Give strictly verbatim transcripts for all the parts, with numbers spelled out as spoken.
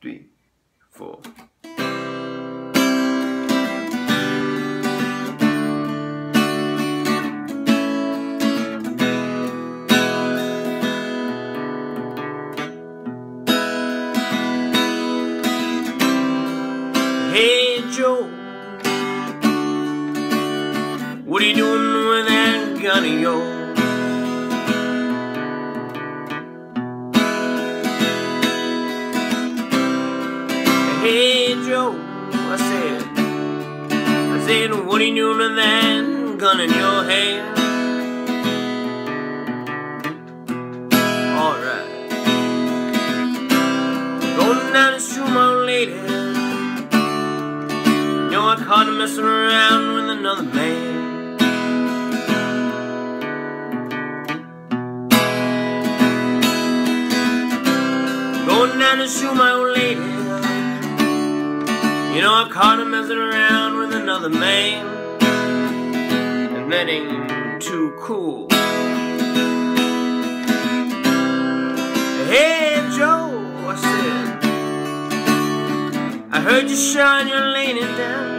three, four. Hey Joe, what are you doing with that gun of yours? Hey Joe, I said, I said, what are you doing with that gun in your hand? Alright, going down the street, my old lady. You know I caught him messing around with another man. Going down to shoot my old lady. You know I caught him messing around with another man. And that ain't too cool. Hey Joe, I said, I heard you shot your lady down.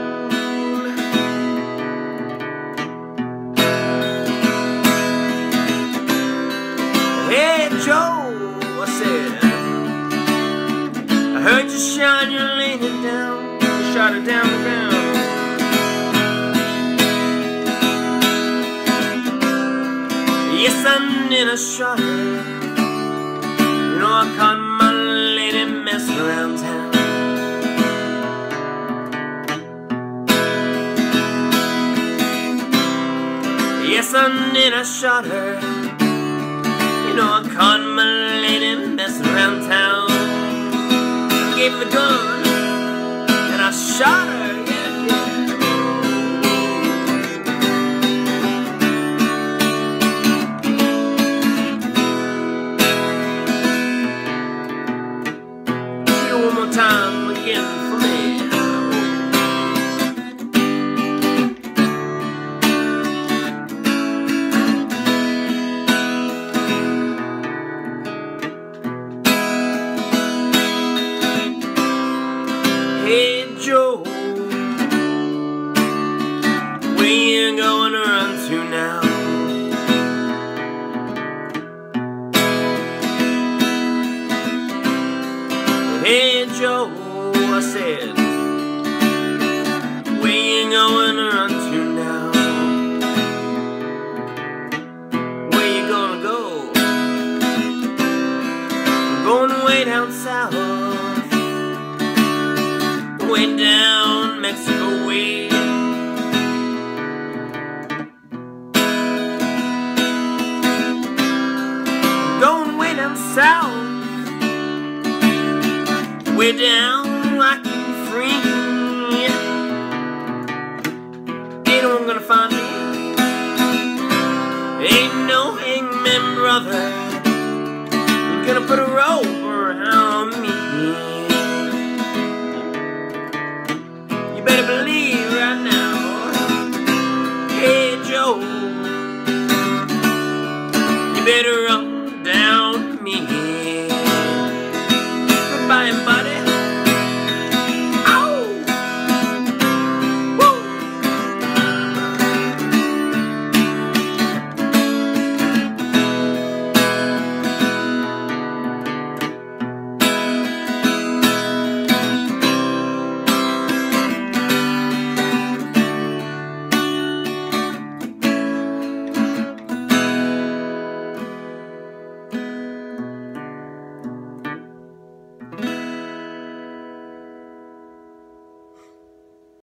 Hey Joe, I said, I heard you shot your lady down. You shot her down the ground. Yes, I did, I shot her. You know I caught my lady messing around town. Yes, I did, I shot her. You know I caught my lady messing around town. I gave her the gun and I shot her, yeah, yeah. See you one more time again for me. Hey Joe, where you going to run to now? Hey Joe, I said, where you going to run to now? Where you gonna go? I'm going way down south, way down Mexico way. Going way down south, way down like you free. Ain't no one gonna find me. Ain't no hangman brother gonna put a rope around me. Better believe right now. Hey Joe, you better run down me. Goodbye and bye.